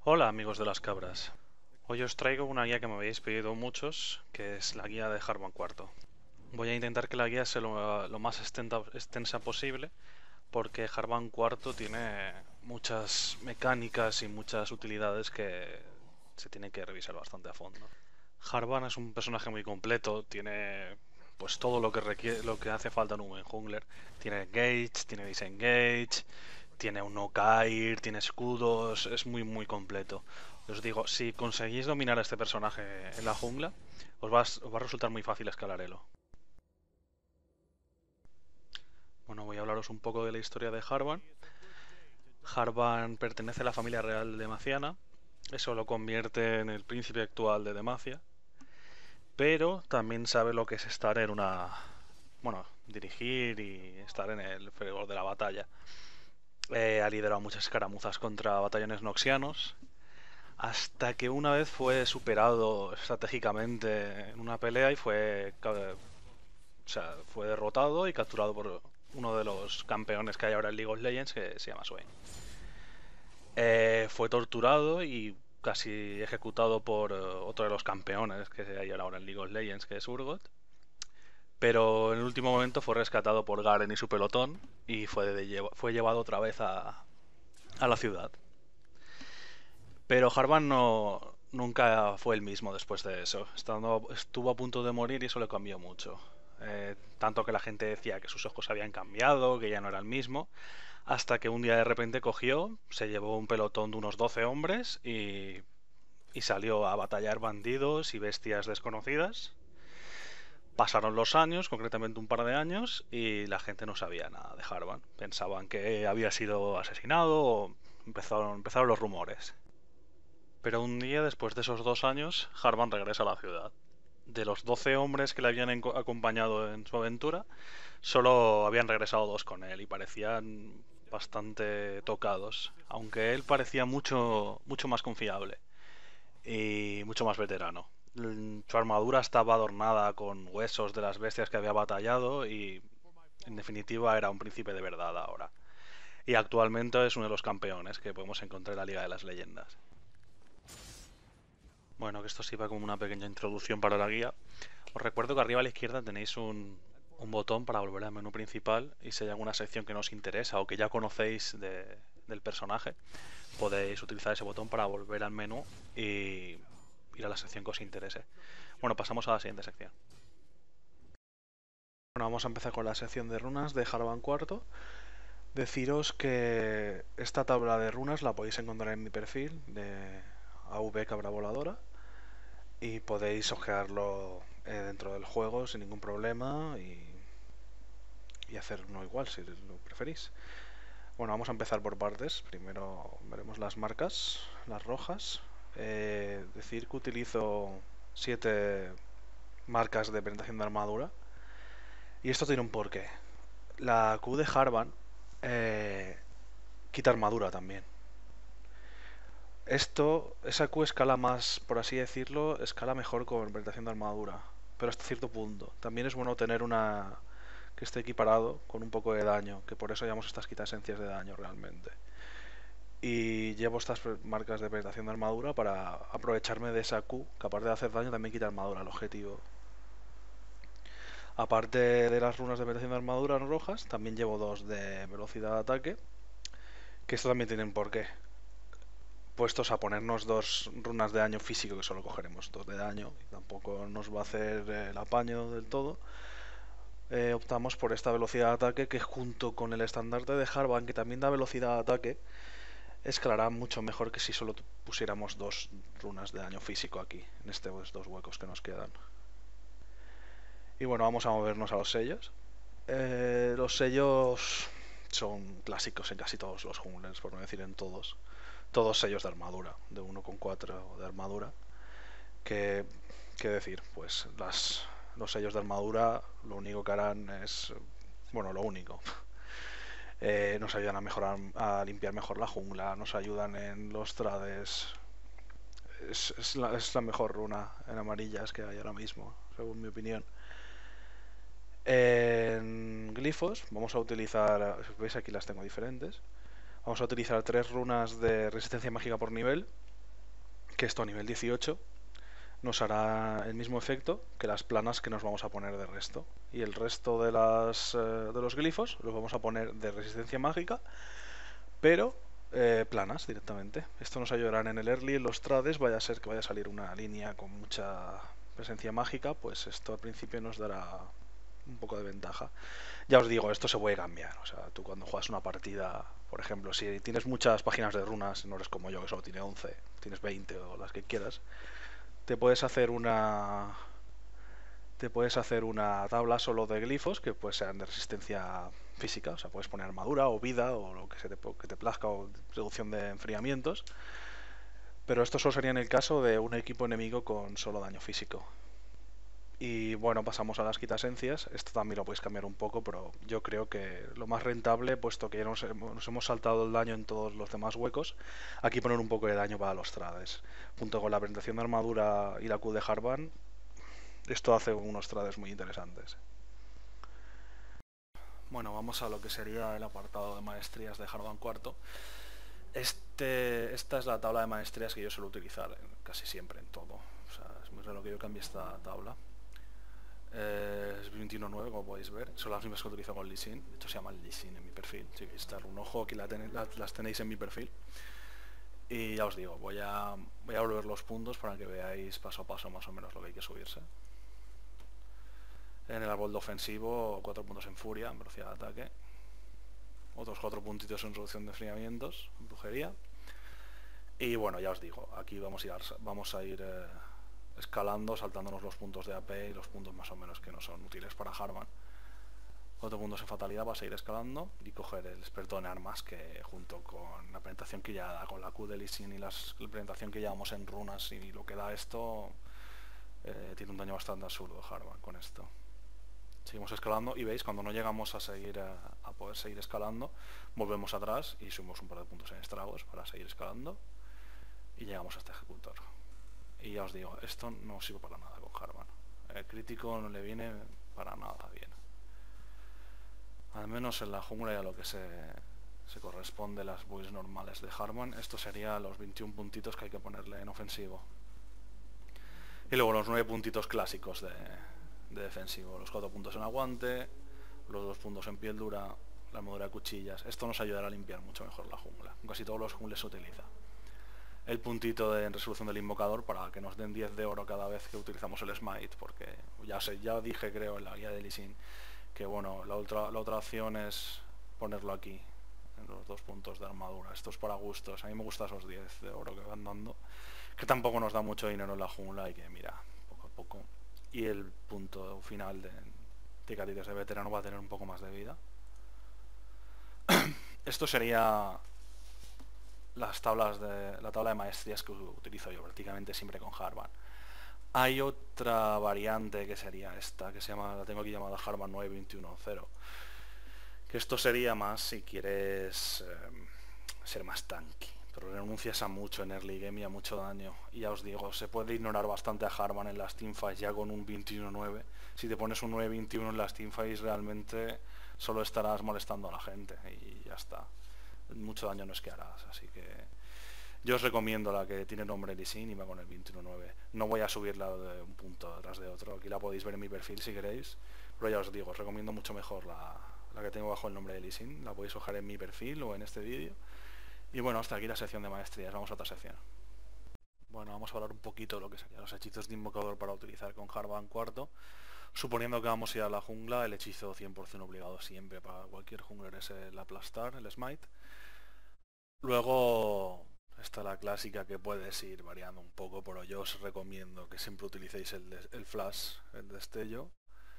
Hola amigos de las cabras, hoy os traigo una guía que me habéis pedido muchos, que es la guía de Harvan Cuarto. Voy a intentar que la guía sea lo más extensa posible, porque Harvan Cuarto tiene muchas mecánicas y muchas utilidades que se tienen que revisar bastante a fondo. Harvan es un personaje muy completo, tiene pues todo lo que requiere, lo que hace falta en un buen jungler. Tiene engage, tiene disengage, tiene un no-cair, tiene escudos, es muy completo. Os digo, si conseguís dominar a este personaje en la jungla, os va a resultar muy fácil escalar elo. Bueno, voy a hablaros un poco de la historia de Harvan. Harvan pertenece a la familia real de Demaciana, eso lo convierte en el príncipe actual de Demacia, pero también sabe lo que es estar en una... bueno, dirigir y estar en el fragor de la batalla. Ha liderado muchas escaramuzas contra batallones noxianos, hasta que una vez fue superado estratégicamente en una pelea y fue derrotado y capturado por uno de los campeones que hay ahora en League of Legends, que se llama Swain. Fue torturado y casi ejecutado por otro de los campeones que hay ahora en League of Legends, que es Urgot. Pero en el último momento fue rescatado por Garen y su pelotón y fue llevado otra vez a la ciudad. Pero Harvan nunca fue el mismo después de eso. Estuvo a punto de morir y eso le cambió mucho. Tanto que la gente decía que sus ojos habían cambiado, que ya no era el mismo, hasta que un día de repente cogió, se llevó un pelotón de unos 12 hombres y salió a batallar bandidos y bestias desconocidas. Pasaron los años, concretamente un par de años, y la gente no sabía nada de Harvan. Pensaban que había sido asesinado o empezaron los rumores. Pero un día después de esos 2 años, Harvan regresa a la ciudad. De los 12 hombres que le habían acompañado en su aventura, solo habían regresado dos con él y parecían bastante tocados, aunque él parecía mucho más confiable y mucho más veterano. Su armadura estaba adornada con huesos de las bestias que había batallado y, en definitiva, era un príncipe de verdad ahora. Y actualmente es uno de los campeones que podemos encontrar en la Liga de las Leyendas. Bueno, que esto sirva como una pequeña introducción para la guía. Os recuerdo que arriba a la izquierda tenéis un botón para volver al menú principal y si hay alguna sección que no os interesa o que ya conocéis del personaje, podéis utilizar ese botón para volver al menú y ir a la sección que os interese. Bueno, pasamos a la siguiente sección. Bueno, vamos a empezar con la sección de runas de Harvan Cuarto. Deciros que esta tabla de runas la podéis encontrar en mi perfil de AV Cabra Voladora y podéis ojearlo dentro del juego sin ningún problema y hacer uno igual si lo preferís. Bueno, vamos a empezar por partes. Primero veremos las marcas, las rojas. Decir que utilizo 7 marcas de penetración de armadura. Y esto tiene un porqué. La Q de Harvan quita armadura también. Esa Q escala más, por así decirlo, escala mejor con penetración de armadura. Pero hasta cierto punto. También es bueno tener una que esté equiparado con un poco de daño, que por eso llamamos estas quitaesencias de daño realmente. Y llevo estas marcas de penetración de armadura para aprovecharme de esa Q, que aparte de hacer daño también quita armadura al objetivo. Aparte de las runas de penetración de armadura rojas, también llevo dos de velocidad de ataque, que esto también tienen por qué. Puestos a ponernos dos runas de daño físico, que solo cogeremos dos de daño, y tampoco nos va a hacer el apaño del todo, optamos por esta velocidad de ataque que junto con el estandarte de Harvan, que también da velocidad de ataque, escalará mucho mejor que si solo pusiéramos dos runas de daño físico aquí, en estos dos huecos que nos quedan. Y bueno, vamos a movernos a los sellos. Los sellos son clásicos en casi todos los junglers, por no decir en todos. Todos sellos de armadura, de 1,4 de armadura. ¿Qué decir? Pues los sellos de armadura lo único que harán es... bueno, lo único. Nos ayudan a mejorar, a limpiar mejor la jungla, nos ayudan en los trades. Es la mejor runa en amarillas que hay ahora mismo, según mi opinión. En glifos vamos a utilizar, veis aquí las tengo diferentes. Vamos a utilizar 3 runas de resistencia mágica por nivel, que esto a nivel 18 nos hará el mismo efecto que las planas que nos vamos a poner de resto. Y el resto de los glifos los vamos a poner de resistencia mágica, pero planas directamente. Esto nos ayudará en el early, en los trades, vaya a ser que vaya a salir una línea con mucha presencia mágica, pues esto al principio nos dará un poco de ventaja. Ya os digo, esto se puede cambiar. O sea, tú cuando juegas una partida, por ejemplo, si tienes muchas páginas de runas, no eres como yo que solo tiene 11, tienes 20 o las que quieras, te puedes hacer una tabla solo de glifos que pues sean de resistencia física, o sea, puedes poner armadura o vida o lo que te plazca, o reducción de enfriamientos, pero esto solo sería en el caso de un equipo enemigo con solo daño físico. Y bueno, pasamos a las quitasencias. Esto también lo podéis cambiar un poco, pero yo creo que lo más rentable, puesto que ya nos hemos saltado el daño en todos los demás huecos, aquí poner un poco de daño para los trades. Junto con la presentación de armadura y la Q de Harvan, esto hace unos trades muy interesantes. Bueno, vamos a lo que sería el apartado de maestrías de Harvan IV. Esta es la tabla de maestrías que yo suelo utilizar casi siempre en todo. O sea, es muy raro que yo cambie esta tabla. Es 21.9, como podéis ver. Son las mismas que utilizo con Lee Sin. De hecho se llaman Lee Sin en mi perfil. Si queréis dar un ojo, aquí las tenéis en mi perfil. Y ya os digo, voy a volver los puntos para que veáis paso a paso más o menos lo que hay que subirse. En el árbol de ofensivo, 4 puntos en furia, en velocidad de ataque. Otros 4 puntitos en reducción de enfriamientos, en brujería. Y bueno, ya os digo, aquí vamos a ir escalando, saltándonos los puntos de AP y los puntos más o menos que no son útiles para Harvan. 4 puntos en fatalidad vas a ir escalando y coger el experto en armas, que junto con la presentación que ya da, con la Q de Lee Sin y la presentación que llevamos en runas y lo que da esto, tiene un daño bastante absurdo Harvan con esto. Seguimos escalando y veis, cuando no llegamos a poder seguir escalando, volvemos atrás y subimos un par de puntos en estragos para seguir escalando y llegamos a este ejecutor. Y ya os digo, esto no sirve para nada con Harvan. El crítico no le viene para nada bien. Al menos en la jungla y a lo que se corresponde las builds normales de Harvan, esto sería los 21 puntitos que hay que ponerle en ofensivo. Y luego los 9 puntitos clásicos de defensivo, los 4 puntos en aguante, los 2 puntos en piel dura, la armadura de cuchillas. Esto nos ayudará a limpiar mucho mejor la jungla. Casi todos los jungles se utiliza. El puntito de resolución del invocador para que nos den 10 de oro cada vez que utilizamos el smite, porque ya dije, creo, en la guía de Lee Sin que bueno, la otra opción es ponerlo aquí en los 2 puntos de armadura. Esto es para gustos. A mí me gustan esos 10 de oro que van dando, que tampoco nos da mucho dinero en la jungla y que mira, poco a poco. Y el punto final de cicatrices de veterano va a tener un poco más de vida. Esto sería la tabla de maestrías que utilizo yo prácticamente siempre con Harvan. Hay otra variante que sería esta, que la tengo aquí llamada Harvan 9.21.0, que esto sería más si quieres ser más tanky, pero renuncias a mucho en early game y a mucho daño. Y ya os digo, se puede ignorar bastante a Harvan en las teamfights ya con un 21.9. Si te pones un 9.21 en las teamfights, realmente solo estarás molestando a la gente y ya está. Mucho daño no es que harás, así que yo os recomiendo la que tiene nombre Lee Sin y va con el 21.9. No voy a subirla de un punto detrás de otro, aquí la podéis ver en mi perfil si queréis, pero ya os digo, os recomiendo mucho mejor la que tengo bajo el nombre de Lee Sin. La podéis ojar en mi perfil o en este vídeo. Y bueno, hasta aquí la sección de maestrías, vamos a otra sección. Bueno, vamos a hablar un poquito de lo que serían los hechizos de invocador para utilizar con Harvan IV. Suponiendo que vamos a ir a la jungla, el hechizo 100% obligado siempre para cualquier jungler es el aplastar, el smite. Luego está la clásica, que puedes ir variando un poco, pero yo os recomiendo que siempre utilicéis el flash, el destello,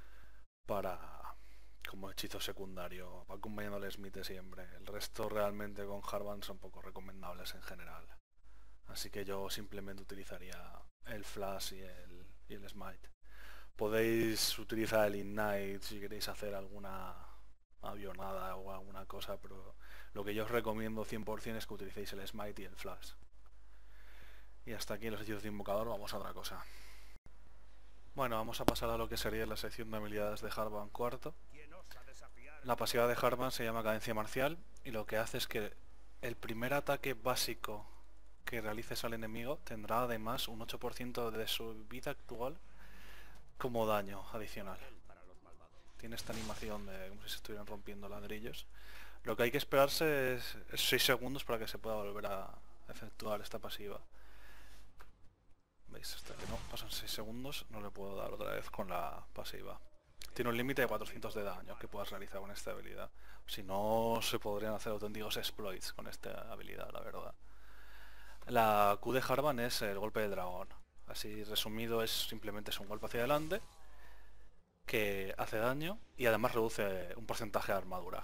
como hechizo secundario, va acompañando el smite siempre. El resto realmente con Harvan son poco recomendables en general. Así que yo simplemente utilizaría el flash y el smite. Podéis utilizar el ignite si queréis hacer alguna avionada o alguna cosa, pero lo que yo os recomiendo 100% es que utilicéis el smite y el flash. Y hasta aquí los hechizos de invocador, vamos a otra cosa. Bueno, vamos a pasar a lo que sería la sección de habilidades de Harvan IV. La pasiva de Harvan se llama cadencia marcial y lo que hace es que el primer ataque básico que realices al enemigo tendrá además un 8% de su vida actual como daño adicional. Tiene esta animación de como si se estuvieran rompiendo ladrillos. Lo que hay que esperarse es 6 segundos para que se pueda volver a efectuar esta pasiva. ¿Veis? Hasta que no pasan 6 segundos no le puedo dar otra vez con la pasiva. Tiene un límite de 400 de daño que puedas realizar con esta habilidad. Si no, se podrían hacer auténticos exploits con esta habilidad, la verdad. La Q de Harvan es el golpe del dragón. Así resumido, simplemente es un golpe hacia adelante que hace daño y además reduce un porcentaje de armadura.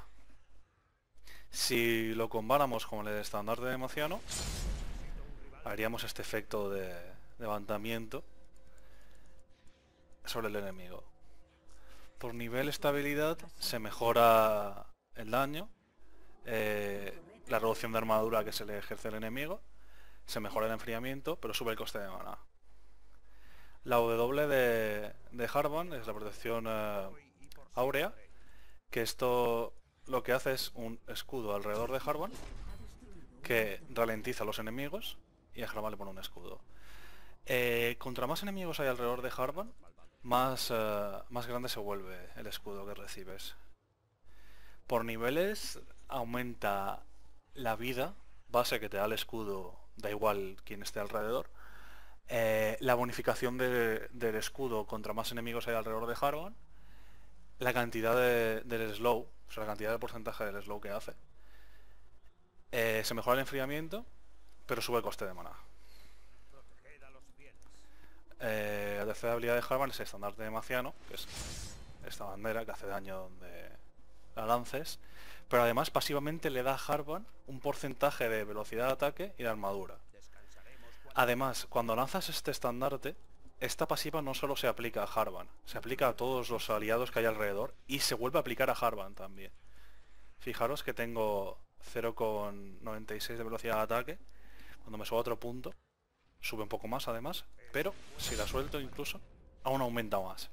Si lo comparamos con el estándar de Maciano, haríamos este efecto de levantamiento sobre el enemigo. Por nivel estabilidad se mejora el daño, la reducción de armadura que se le ejerce al enemigo, se mejora el enfriamiento, pero sube el coste de mana. La W de Harvan es la protección áurea, que esto lo que hace es un escudo alrededor de Harvan que ralentiza a los enemigos y a Harvan le pone un escudo. Contra más enemigos hay alrededor de Harvan, más grande se vuelve el escudo que recibes. Por niveles aumenta la vida base que te da el escudo, da igual quién esté alrededor. La bonificación del escudo contra más enemigos hay alrededor de Harvan. La cantidad del slow, o sea, la cantidad de porcentaje del slow que hace. Se mejora el enfriamiento, pero sube el coste de mana. La tercera habilidad de Harvan es el estandarte de Maciano, que es esta bandera que hace daño donde la lances, pero además pasivamente le da a Harvan un porcentaje de velocidad de ataque y de armadura. Además, cuando lanzas este estandarte, esta pasiva no solo se aplica a Harvan, se aplica a todos los aliados que hay alrededor y se vuelve a aplicar a Harvan también. Fijaros que tengo 0,96 de velocidad de ataque, cuando me subo a otro punto, sube un poco más además, pero si la suelto incluso, aún aumenta más.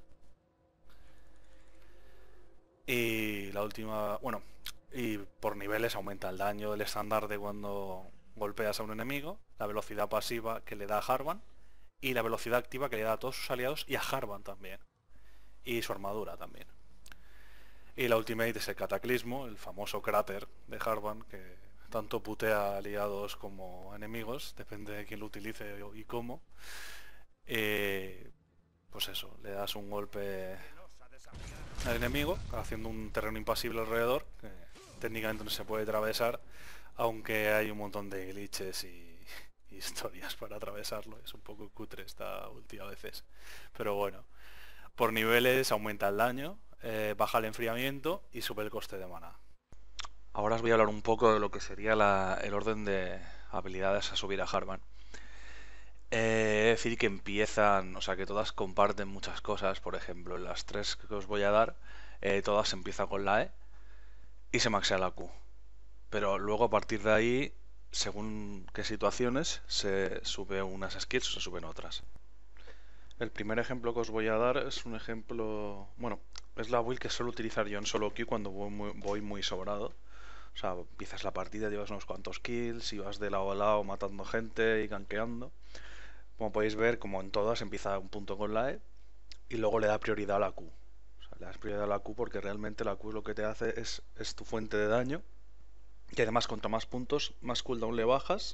Y la última, bueno, y por niveles aumenta el daño del estandarte cuando golpeas a un enemigo, la velocidad pasiva que le da a Harvan y la velocidad activa que le da a todos sus aliados y a Harvan también. Y su armadura también. Y la ultimate es el cataclismo, el famoso cráter de Harvan que tanto putea aliados como enemigos, depende de quién lo utilice y cómo. Pues eso, le das un golpe al enemigo, haciendo un terreno impasible alrededor, que técnicamente no se puede atravesar, aunque hay un montón de glitches y historias para atravesarlo. Es un poco cutre esta última veces. Pero bueno, por niveles aumenta el daño, baja el enfriamiento y sube el coste de mana. Ahora os voy a hablar un poco de lo que sería el orden de habilidades a subir a Harvan. Es decir que empiezan, o sea que todas comparten muchas cosas. Por ejemplo, en las tres que os voy a dar, todas empiezan con la E y se maxea la Q. Pero luego a partir de ahí, según qué situaciones, se sube unas skills o se suben otras. El primer ejemplo que os voy a dar es un ejemplo, bueno, es la build que suelo utilizar yo en solo queue cuando voy muy sobrado. O sea, empiezas la partida, llevas unos cuantos kills y vas de lado a lado matando gente y gankeando. Como podéis ver, como en todas, empieza un punto con la E y luego le da prioridad a la Q. O sea, le das prioridad a la Q porque realmente la Q lo que te hace es tu fuente de daño. Y además, contra más puntos, más cooldown le bajas.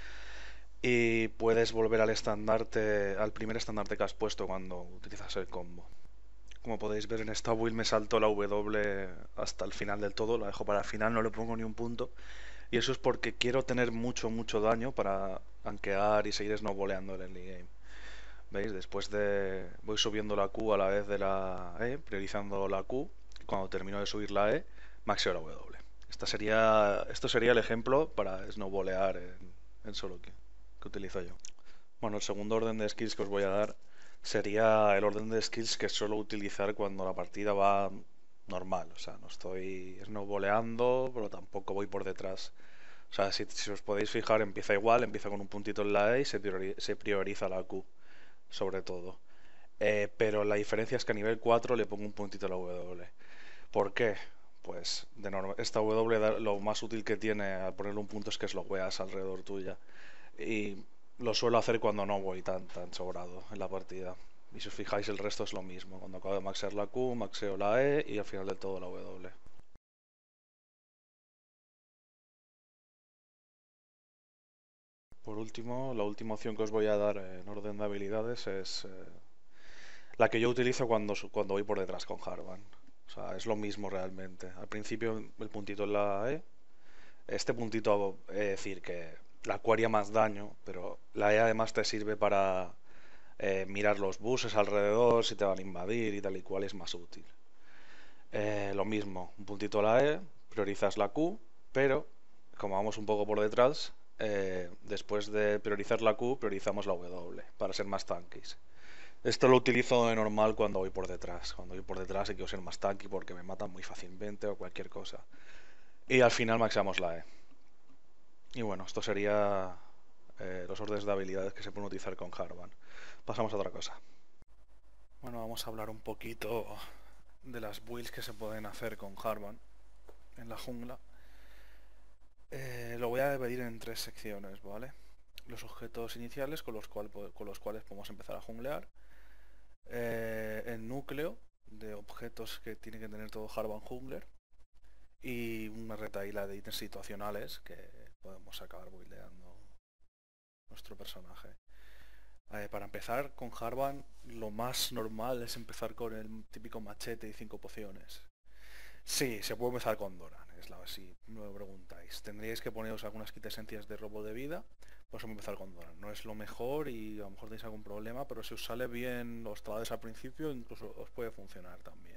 Y puedes volver al estandarte, al primer estandarte que has puesto cuando utilizas el combo. Como podéis ver en esta build me salto la W hasta el final del todo, la dejo para el final, no le pongo ni un punto. Y eso es porque quiero tener mucho daño para gankear y seguir snowballeando el early game. ¿Veis? voy subiendo la Q a la vez de la E, priorizando la Q. Y cuando termino de subir la E, maxeo la W. Esto sería el ejemplo para snowballear en solo que utilizo yo. Bueno, el segundo orden de skills que os voy a dar sería el orden de skills que suelo utilizar cuando la partida va normal. O sea, no estoy snowballeando, pero tampoco voy por detrás. O sea, si os podéis fijar, empieza igual, empieza con un puntito en la E y se prioriza la Q, sobre todo. Pero la diferencia es que a nivel 4 le pongo un puntito a la W. ¿Por qué? Pues esta W lo más útil que tiene al ponerle un punto es que es lo weas alrededor tuya. Y lo suelo hacer cuando no voy tan sobrado en la partida. Y si os fijáis, el resto es lo mismo. Cuando acabo de maxear la Q, maxeo la E y al final de todo la W. Por último, la última opción que os voy a dar en orden de habilidades es la que yo utilizo cuando voy por detrás con Harvan. O sea, es lo mismo realmente. Al principio el puntito en la E. Este puntito, es decir, que la Q haría más daño, pero la E además te sirve para mirar los buses alrededor, si te van a invadir y tal y cual, es más útil. Lo mismo, un puntito a la E, priorizas la Q, pero como vamos un poco por detrás, después de priorizar la Q, priorizamos la W para ser más tanquis. Esto lo utilizo de normal cuando voy por detrás. Cuando voy por detrás y quiero ser más tanky porque me matan muy fácilmente o cualquier cosa. Y al final maxeamos la E. Y bueno, esto sería los órdenes de habilidades que se pueden utilizar con Harvan. Pasamos a otra cosa. Bueno, vamos a hablar un poquito de las builds que se pueden hacer con Harvan en la jungla. Lo voy a dividir en 3 secciones, ¿vale? Los objetos iniciales con los cuales podemos empezar a junglear. El núcleo de objetos que tiene que tener todo Harvan Jungler. Y una retahíla de ítems situacionales que podemos acabar buildeando nuestro personaje. Para empezar con Harvan, lo más normal es empezar con el típico machete y 5 pociones. Sí, se puede empezar con Doran, si me lo preguntáis. Tendríais que poneros algunas quitesencias de robo de vida, pues empezar con Doran. No es lo mejor y a lo mejor tenéis algún problema, pero si os sale bien los trades al principio, incluso os puede funcionar también.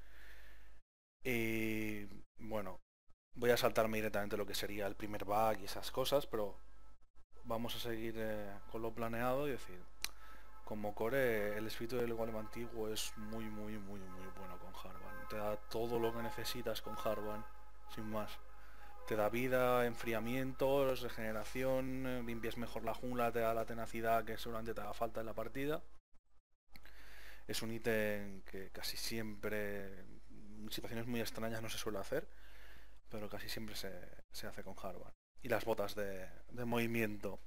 Y bueno, voy a saltarme directamente lo que sería el primer bug y esas cosas, pero vamos a seguir con lo planeado y decir, como core, el espíritu del golem antiguo es muy bueno con Harvan. Te da todo lo que necesitas con Harvan, sin más. Te da vida, enfriamientos, regeneración, limpias mejor la jungla, te da la tenacidad que seguramente te haga falta en la partida. Es un ítem que casi siempre, en situaciones muy extrañas no se suele hacer, pero casi siempre se hace con Harvan. Y las botas de movimiento.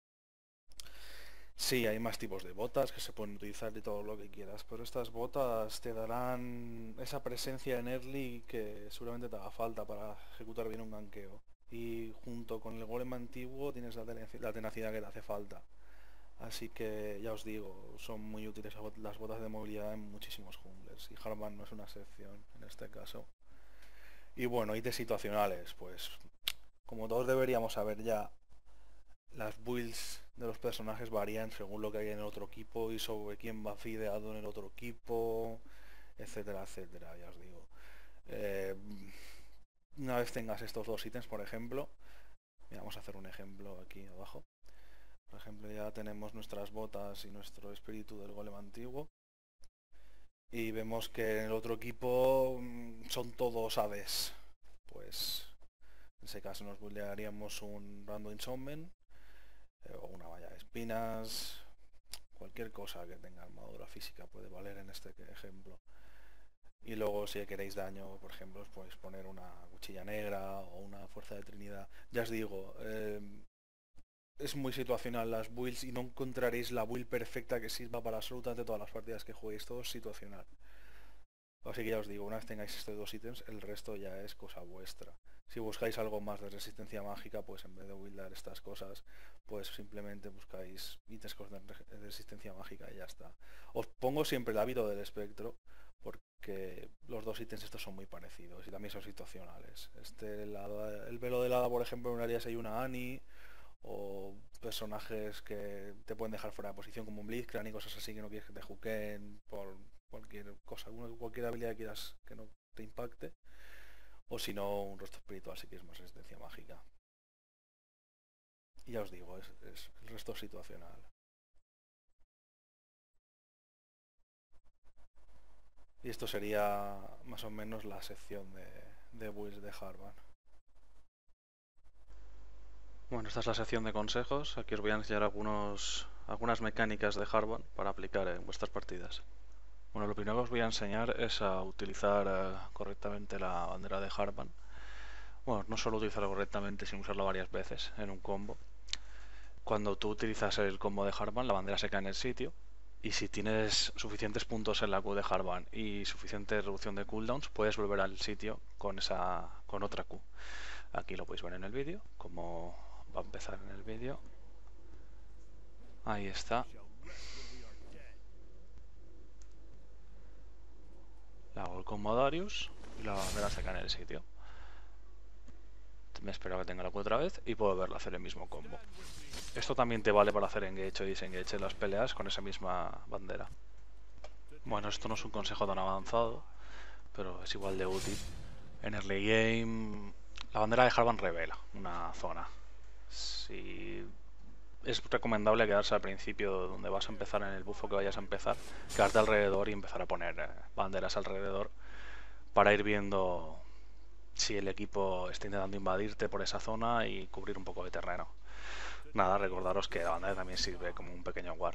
Sí, hay más tipos de botas que se pueden utilizar y todo lo que quieras, pero estas botas te darán esa presencia en early que seguramente te haga falta para ejecutar bien un ganqueo. Y junto con el golem antiguo tienes la tenacidad que te hace falta. Así que ya os digo, son muy útiles las botas de movilidad en muchísimos junglers y Harvan no es una excepción en este caso. Y bueno, ítems situacionales, pues como todos deberíamos saber ya, las builds de los personajes varían según lo que hay en el otro equipo y sobre quién va fideado en el otro equipo, etcétera, etcétera, ya os digo. Una vez tengas estos dos ítems, por ejemplo, mira, vamos a hacer un ejemplo aquí abajo. Por ejemplo, ya tenemos nuestras botas y nuestro espíritu del golem antiguo. Y vemos que en el otro equipo son todos aves. Pues en ese caso nos buildearíamos un Random Enchantment o una valla de espinas, cualquier cosa que tenga armadura física puede valer en este ejemplo. Y luego si queréis daño, por ejemplo, os podéis poner una cuchilla negra o una fuerza de Trinidad. Ya os digo, es muy situacional las builds y no encontraréis la build perfecta que sirva para absolutamente todas las partidas que juguéis, todo es situacional. Así que ya os digo, una vez tengáis estos dos ítems, el resto ya es cosa vuestra. Si buscáis algo más de resistencia mágica, pues en vez de buildar estas cosas, pues simplemente buscáis ítems con resistencia mágica y ya está. Os pongo siempre el hábito del espectro, porque los dos ítems estos son muy parecidos y también son situacionales. El velo del hada, por ejemplo, en Arias hay una Annie, o personajes que te pueden dejar fuera de posición como un Blitzcrank y cosas así que no quieres que te juquen por cualquier cosa, cualquier habilidad que quieras que no te impacte, o si no un rostro espiritual si quieres más resistencia mágica. Y ya os digo, es el resto situacional. Y esto sería más o menos la sección de builds de Harvan. Bueno, esta es la sección de consejos. Aquí os voy a enseñar algunas mecánicas de Harvan para aplicar en vuestras partidas. Bueno, lo primero que os voy a enseñar es a utilizar correctamente la bandera de Harvan. Bueno, no solo utilizarla correctamente, sino usarla varias veces en un combo. Cuando tú utilizas el combo de Harvan, la bandera se cae en el sitio. Y si tienes suficientes puntos en la Q de Harvan y suficiente reducción de cooldowns, puedes volver al sitio con otra Q. Aquí lo podéis ver en el vídeo, como va a empezar en el vídeo. Ahí está. Le hago el combo a Darius y la bandera se cae en el sitio. Me espero que tenga la Q otra vez y puedo verla hacer el mismo combo. Esto también te vale para hacer engage o disengage en las peleas con esa misma bandera. Bueno, esto no es un consejo tan avanzado, pero es igual de útil. En early game, la bandera de Harvan revela una zona. Si es recomendable quedarse al principio donde vas a empezar, en el bufo que vayas a empezar, quedarte alrededor y empezar a poner banderas alrededor para ir viendo si el equipo está intentando invadirte por esa zona y cubrir un poco de terreno. Nada, recordaros que la bandera también sirve como un pequeño guard.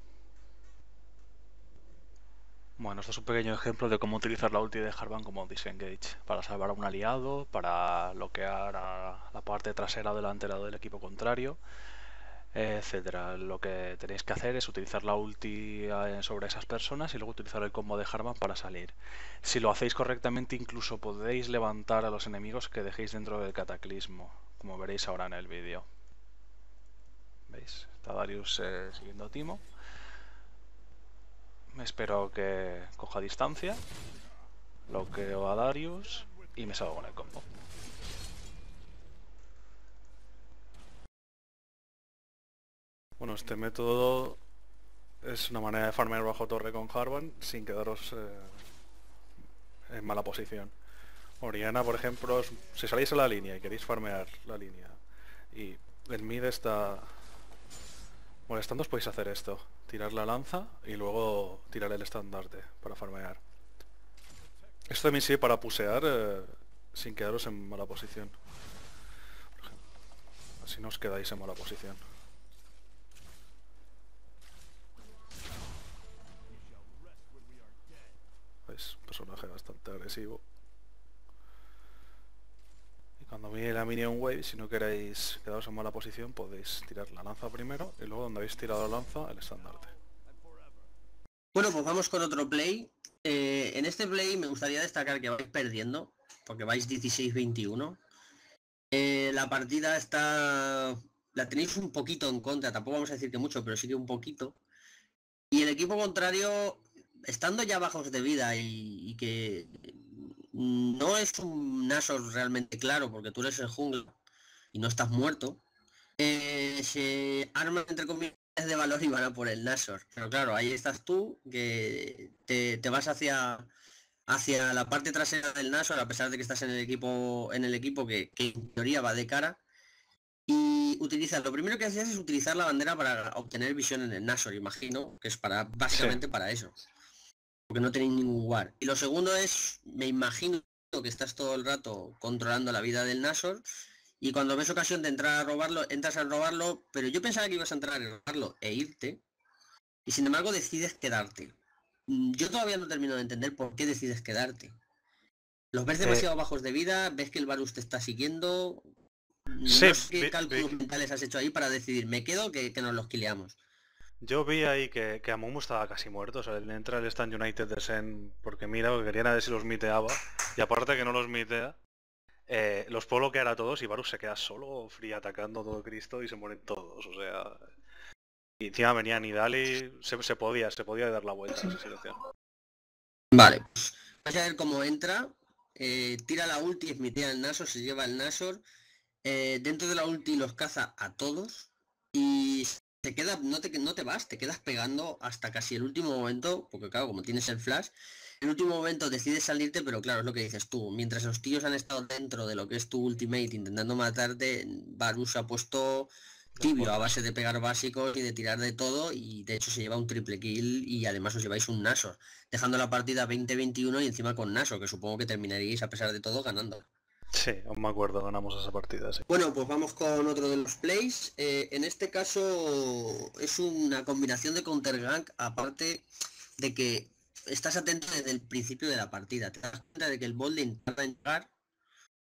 Bueno, esto es un pequeño ejemplo de cómo utilizar la ulti de Harvan como disengage, para salvar a un aliado, para bloquear a la parte trasera o delantera del equipo contrario, etcétera. Lo que tenéis que hacer es utilizar la ulti sobre esas personas y luego utilizar el combo de Harvan para salir. Si lo hacéis correctamente, incluso podéis levantar a los enemigos que dejéis dentro del cataclismo, como veréis ahora en el vídeo. ¿Veis? Está Darius siguiendo a Timo. Me espero que coja distancia, bloqueo a Darius y me salgo con el combo. Bueno, este método es una manera de farmear bajo torre con Harvan sin quedaros en mala posición. Oriana, por ejemplo, si salís a la línea y queréis farmear la línea y el mid está molestando, os podéis hacer esto. Tirar la lanza y luego tirar el estandarte para farmear. Esto también sirve para pusear sin quedaros en mala posición. Por ejemplo, así no os quedáis en mala posición. ¿Veis? Personaje bastante agresivo. Y cuando viene la minion wave, si no queréis quedaros en mala posición, podéis tirar la lanza primero y luego donde habéis tirado la lanza, el estandarte. Bueno, pues vamos con otro play. En este play me gustaría destacar que vais perdiendo, porque vais 16-21. La partida la tenéis un poquito en contra, tampoco vamos a decir que mucho, pero sí que un poquito. Y el equipo contrario, estando ya bajos de vida y que no es un Nashor realmente claro, porque tú eres el jungla y no estás muerto, se arman entre comillas de valor y van a por el Nashor. Pero claro, ahí estás tú, que te vas hacia la parte trasera del Nashor, a pesar de que estás en el equipo que en teoría va de cara. Y lo primero que haces es utilizar la bandera para obtener visión en el Nashor, imagino, que es básicamente para eso. Porque no tenéis ningún ward. Y lo segundo es, me imagino que estás todo el rato controlando la vida del Nashor. Y cuando ves ocasión de entrar a robarlo, entras a robarlo, pero yo pensaba que ibas a entrar a robarlo e irte. Y sin embargo decides quedarte. Yo todavía no termino de entender por qué decides quedarte. Los ves demasiado bajos de vida, ves que el Varus te está siguiendo. Sí, No sé qué cálculos mentales has hecho ahí para decidir, me quedo que nos los quileamos. Yo vi ahí que Amumu estaba casi muerto, o sea, le entra el Stand United de Sen porque mira, porque querían a ver si los miteaba, y aparte que no los mitea, los puedo bloquear a todos y Varus se queda solo, free atacando todo Cristo y se mueren todos, o sea... Y encima venía Nidali, se podía dar la vuelta a esa situación. Vale, pues vas a ver cómo entra, tira la ulti, smitea el Nashor, se lleva el Nashor, dentro de la ulti los caza a todos y se queda, no te vas, te quedas pegando hasta casi el último momento, porque claro, como tienes el flash, en el último momento decides salirte, pero claro, es lo que dices tú, mientras los tíos han estado dentro de lo que es tu ultimate intentando matarte, Varus ha puesto tibio a base de pegar básicos y de tirar de todo, y de hecho se lleva un triple kill y además os lleváis un Nashor, dejando la partida 20-21 y encima con Nashor, que supongo que terminaríais a pesar de todo ganando. Sí, aún me acuerdo, ganamos esa partida, sí. Bueno, pues vamos con otro de los plays. En este caso es una combinación de counter gank, aparte de que estás atento desde el principio de la partida. Te das cuenta de que el botlane tarda en llegar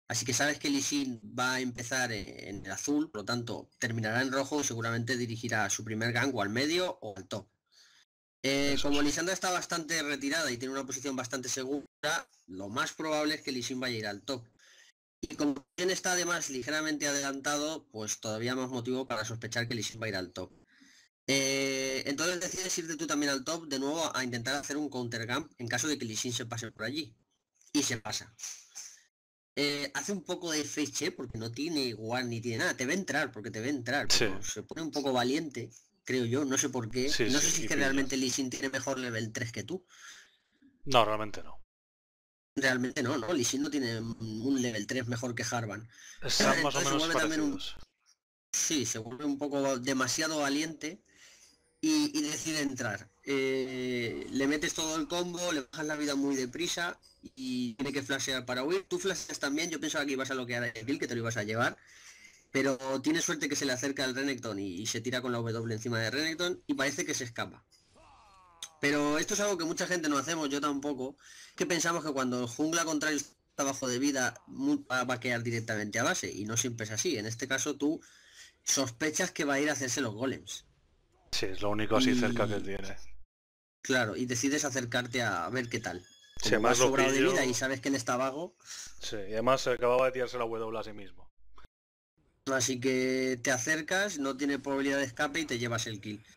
Así que sabes que Lee Sin va a empezar en el azul, por lo tanto terminará en rojo y seguramente dirigirá su primer gank o al medio o al top. Como Lisandra está bastante retirada y tiene una posición bastante segura, lo más probable es que Lee Sin vaya a ir al top. Y como bien está además ligeramente adelantado, pues todavía más motivo para sospechar que Lee Sin va a ir al top. Entonces decides irte tú también al top de nuevo a intentar hacer un counter camp en caso de que Lee Sin se pase por allí. Y se pasa. Hace un poco de face check porque no tiene guard ni tiene nada. Te ve entrar porque te ve entrar. Pero se pone un poco valiente, creo yo. No sé por qué. No sé si es que realmente Lee Sin tiene mejor level 3 que tú. No, realmente no. Realmente no, Lee Sin no tiene un level 3 mejor que Harvan. Están más o menos parecidos. Sí, se vuelve un poco demasiado valiente y decide entrar. Le metes todo el combo, le bajas la vida muy deprisa y tiene que flashear para huir. Tú flasheas también, yo pensaba que ibas a bloquear el kill, que te lo ibas a llevar. Pero tiene suerte que se le acerca al Renekton y se tira con la W encima de Renekton y parece que se escapa. Pero esto es algo que mucha gente no hacemos, yo tampoco, que pensamos que cuando el jungla contrario está bajo de vida va a vaquear directamente a base, y no siempre es así. En este caso tú sospechas que va a ir a hacerse los golems. Sí, es lo único así cerca que tiene. Claro, y decides acercarte a ver qué tal. Como sí, además vas sobrado de vida y sabes que él está vago. Sí, y además acababa de tirarse la W a sí mismo. Así que te acercas, no tiene probabilidad de escape y te llevas el kill.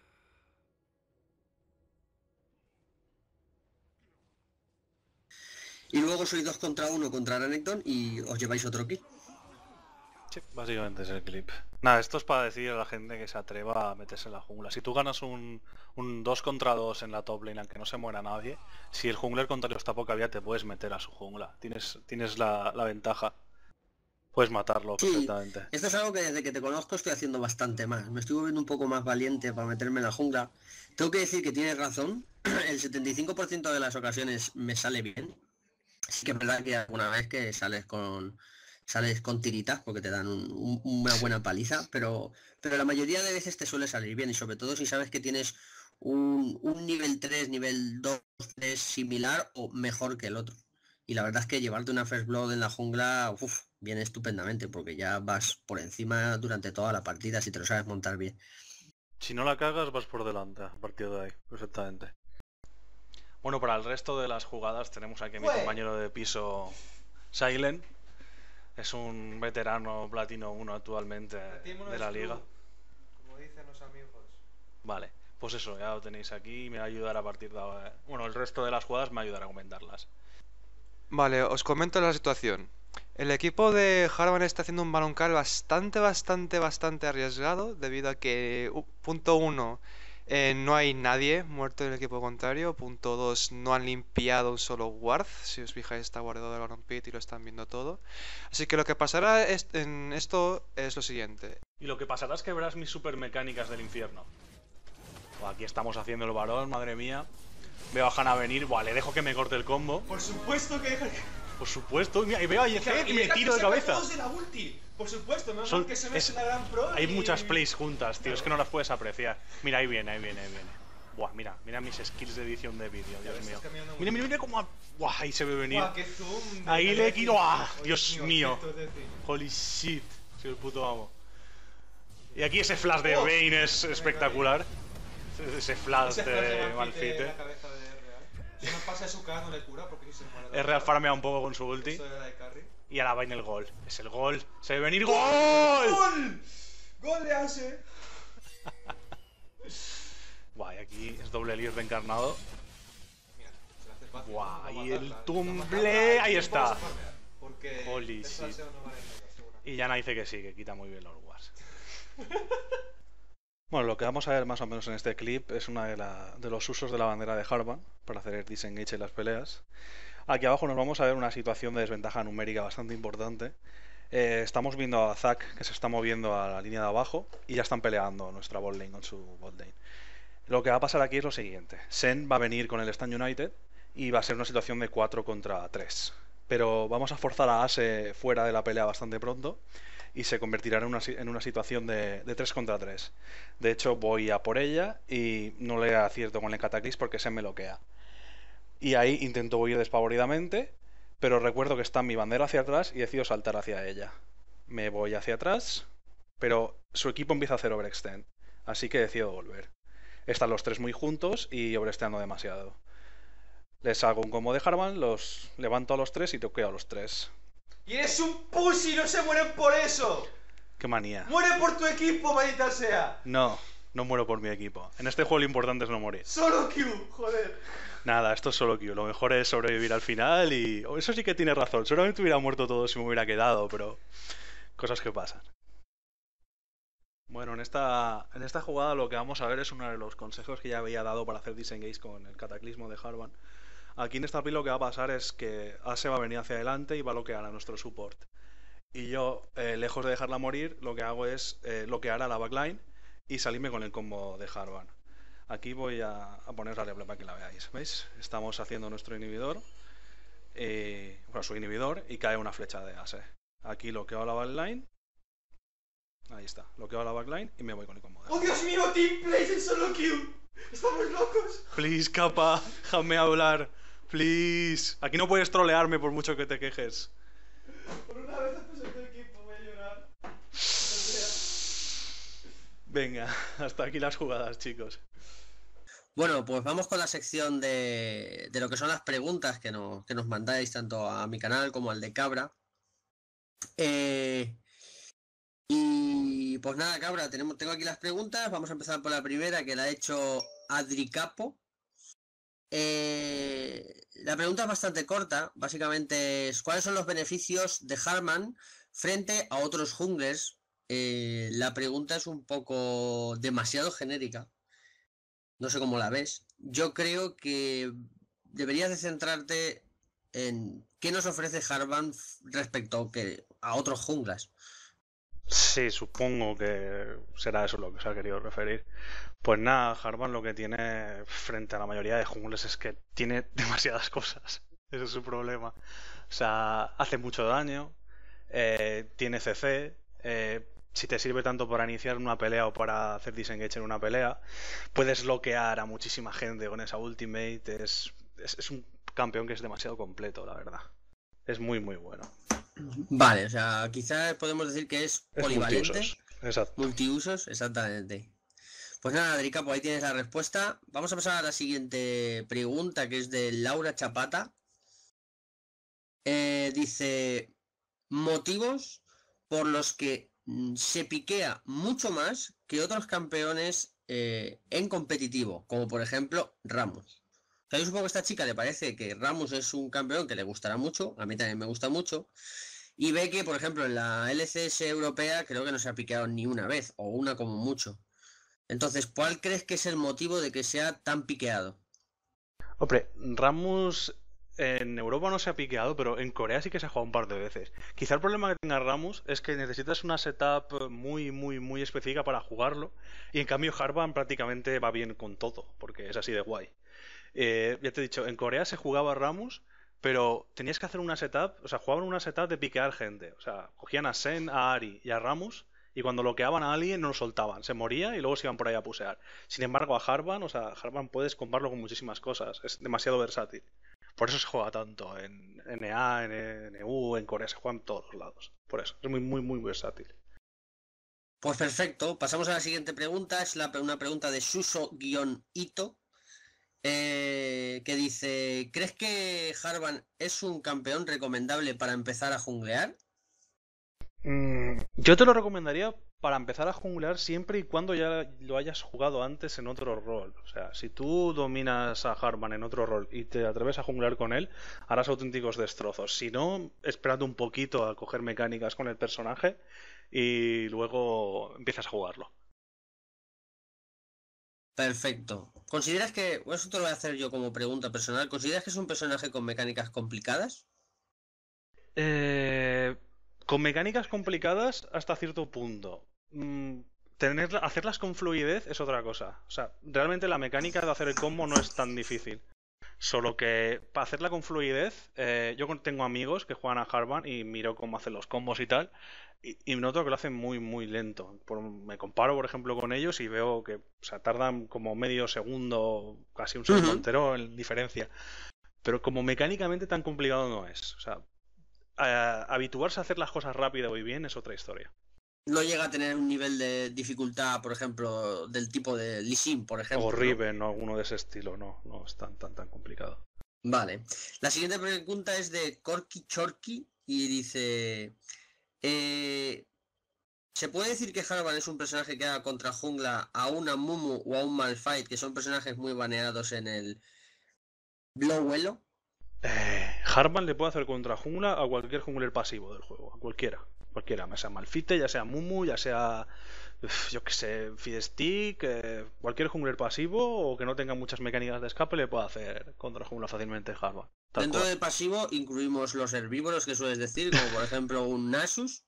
Y luego sois 2 contra 1 contra Renekton y os lleváis otro kill. Sí, básicamente es el clip. Nada, esto es para decir a la gente que se atreva a meterse en la jungla. Si tú ganas un 2 contra 2 en la top lane, aunque no se muera nadie, si el jungler contrario está poca vida, te puedes meter a su jungla. Tienes la ventaja. Puedes matarlo perfectamente. Esto es algo que desde que te conozco estoy haciendo bastante más. Me estoy volviendo un poco más valiente para meterme en la jungla. Tengo que decir que tienes razón. El 75% de las ocasiones me sale bien. Sí que es verdad que alguna vez que sales con tiritas porque te dan una buena paliza, pero la mayoría de veces te suele salir bien, y sobre todo si sabes que tienes un nivel 3, nivel 2, 3 similar o mejor que el otro. Y la verdad es que llevarte una First Blood en la jungla viene estupendamente, porque ya vas por encima durante toda la partida si te lo sabes montar bien. Si no la cagas vas por delante a partir de ahí, perfectamente. Bueno, para el resto de las jugadas tenemos aquí a mi compañero de piso Silent. Es un veterano platino 1 actualmente de la liga. Como dicen los amigos. Vale, pues eso, ya lo tenéis aquí y me va a ayudar a partir de ahora. Bueno, el resto de las jugadas me va a ayudar a comentarlas. Vale, os comento la situación. El equipo de Harvan está haciendo un balón cal bastante arriesgado, debido a que, punto 1, no hay nadie muerto en el equipo contrario. Punto 2, no han limpiado un solo ward. Si os fijáis, está guardado el Baron Pit y lo están viendo todo. Así que lo que pasará en esto es lo siguiente. Y lo que pasará es que verás mis super mecánicas del infierno. Aquí estamos haciendo el varón, madre mía. Veo a Hanna venir, buah, le dejo que me corte el combo. Por supuesto que... Por supuesto, y veo a Yefet y me tiro de cabeza. De la ulti. Por supuesto, no Son, que se ve una gran pro. Hay muchas plays juntas, tío, es que no las puedes apreciar. Mira, ahí viene. Buah, mira mis skills de edición de vídeo, Dios mío. Mira cómo... Buah, ahí se ve venir. Buah, qué zoom, ahí le quiero... ¡Ah! Dios mío. Holy shit. Soy el puto amo. Y aquí ese flash de Vayne es espectacular. Ese flash de Malphite. Si no pasa su cara no le cura porque si se muere. R farmea un poco con su ulti. Y ahora va en el gol. Es el gol. Se ve venir. ¡Gol! ¡Gol! ¡Gol le hace! Guay, aquí es doble líder reencarnado. Guay, y el tumble. Ahí está. Holy shit. Y Yana dice que sí, que quita muy bien los wars. Bueno, lo que vamos a ver más o menos en este clip es una de los usos de la bandera de Harvan para hacer el disengage en las peleas. Aquí abajo nos vamos a ver una situación de desventaja numérica bastante importante. Estamos viendo a Zac que se está moviendo a la línea de abajo y ya están peleando nuestra bot lane con su bot lane. Lo que va a pasar aquí es lo siguiente. Sen va a venir con el Stand United y va a ser una situación de 4 contra 3. Pero vamos a forzar a Ase fuera de la pelea bastante pronto y se convertirá en una situación de 3 contra 3. De hecho, voy a por ella y no le acierto con el Cataclysm porque se me bloquea. Y ahí intento huir despavoridamente, pero recuerdo que está mi bandera hacia atrás y decido saltar hacia ella. Me voy hacia atrás, pero su equipo empieza a hacer overextend, así que decido volver. Están los tres muy juntos y overextendo demasiado. Les hago un combo de Harvan, los levanto a los tres y toqueo a los tres. ¡Y eres un pussy! ¡No se mueren por eso! ¡Qué manía! ¡Muere por tu equipo, maldita sea! No muero por mi equipo. En este juego lo importante es no morir. ¡Solo Q! ¡Joder! Nada, esto es solo Q. Lo mejor es sobrevivir al final y... Eso sí que tiene razón. Seguramente hubiera muerto todo si me hubiera quedado, pero... Cosas que pasan. Bueno, en esta jugada lo que vamos a ver es uno de los consejos que ya había dado para hacer disengage con el cataclismo de Harvan. Aquí en esta build lo que va a pasar es que Ase va a venir hacia adelante y va a bloquear a nuestro support. Y yo, lejos de dejarla morir, lo que hago es bloquear a la backline y salirme con el combo de Harvan. Aquí voy a poner la replay para que la veáis. ¿Veis? Estamos haciendo nuestro inhibidor, su inhibidor, y cae una flecha de Ase. Aquí bloqueo a la backline. Ahí está, bloqueo a la backline y me voy con el combo de ¡Oh, Dios mío! ¡Team Plays en solo Q! ¡Estamos locos! Please, capa, déjame hablar. Please. Aquí no puedes trolearme por mucho que te quejes. Por una vez antes de tu equipo voy a llorar. Venga, hasta aquí las jugadas, chicos. Bueno, pues vamos con la sección de lo que son las preguntas que nos mandáis tanto a mi canal como al de Cabra. Y pues nada, Cabra, tengo aquí las preguntas. Vamos a empezar por la primera, que la ha hecho Adri Capo. La pregunta es bastante corta. Básicamente es: ¿cuáles son los beneficios de Harman frente a otros junglers? La pregunta es un poco demasiado genérica. No sé cómo la ves. Yo creo que deberías de centrarte en qué nos ofrece Harvan respecto a otros junglas. Sí, supongo que será eso lo que se ha querido referir. Pues nada, Harvan lo que tiene frente a la mayoría de jungles es que tiene demasiadas cosas. Ese es su problema. O sea, hace mucho daño, tiene CC, si te sirve tanto para iniciar una pelea o para hacer disengage en una pelea, puedes bloquear a muchísima gente con esa ultimate. Es un campeón que es demasiado completo, la verdad. Es muy, muy bueno. Vale, o sea, quizás podemos decir que es polivalente. Multiusos. Exacto. Multiusos, exactamente. Pues nada, Adrica, pues ahí tienes la respuesta. Vamos a pasar a la siguiente pregunta, que es de Laura Chapata. Dice: motivos por los que se piquea mucho más que otros campeones en competitivo, como por ejemplo Rammus. O sea, yo supongo que a esta chica le parece que Rammus es un campeón que le gustará mucho, a mí también me gusta mucho, y ve que, por ejemplo, en la LCS europea creo que no se ha piqueado ni una vez, o una como mucho. Entonces, ¿cuál crees que es el motivo de que sea tan piqueado? Hombre, Rammus en Europa no se ha piqueado, pero en Corea sí que se ha jugado un par de veces. Quizá el problema que tenga Rammus es que necesitas una setup muy, muy, muy específica para jugarlo, y en cambio Harvan prácticamente va bien con todo, porque es así de guay. Ya te he dicho, en Corea se jugaba Rammus, pero tenías que hacer una setup, o sea, jugaban una setup de piquear gente. O sea, cogían a Sen, a Ari y a Rammus, y cuando bloqueaban a alguien no lo soltaban, se moría y luego se iban por ahí a pusear. Sin embargo, a Harvan, o sea, Harvan puedes combarlo con muchísimas cosas, es demasiado versátil. Por eso se juega tanto en NA, en EU, en Corea, se juega en todos los lados. Por eso, es muy, muy, muy versátil. Pues perfecto, pasamos a la siguiente pregunta. Es una pregunta de Suso-Ito. Que dice: ¿crees que Harvan es un campeón recomendable para empezar a junglear? Yo te lo recomendaría para empezar a junglear siempre y cuando ya lo hayas jugado antes en otro rol. O sea, si tú dominas a Harvan en otro rol y te atreves a junglear con él, harás auténticos destrozos. Si no, espérate un poquito a coger mecánicas con el personaje y luego empiezas a jugarlo. Perfecto. ¿Consideras que, bueno, eso te lo voy a hacer yo como pregunta personal, ¿consideras que es un personaje con mecánicas complicadas? Con mecánicas complicadas hasta cierto punto. Hacerlas con fluidez es otra cosa. O sea, realmente la mecánica de hacer el combo no es tan difícil. Solo que para hacerla con fluidez, yo tengo amigos que juegan a Harvan y miro cómo hacen los combos y tal, y noto que lo hacen muy, muy lento. Me comparo, por ejemplo, con ellos y veo que, o sea, tardan como medio segundo, casi un segundo entero en diferencia. pero como mecánicamente tan complicado no es. O sea, habituarse a hacer las cosas rápido y bien es otra historia. No llega a tener un nivel de dificultad, por ejemplo, del tipo de Lee Sin, por ejemplo. O ¿no? Riven o alguno de ese estilo, no es tan complicado. Vale. La siguiente pregunta es de Corky Chorky y dice... ¿se puede decir que Harvan es un personaje que haga contra jungla a una Mumu o a un Malphite, que son personajes muy baneados en el Blowello? Harvan le puede hacer contra jungla a cualquier jungler pasivo del juego, a cualquiera, ya sea Malphite, ya sea Mumu, ya sea, yo que sé, Fidestick, cualquier jungler pasivo o que no tenga muchas mecánicas de escape le puede hacer contra jungla fácilmente Harvan. Dentro del pasivo incluimos los herbívoros que sueles decir, como por ejemplo un Nasus.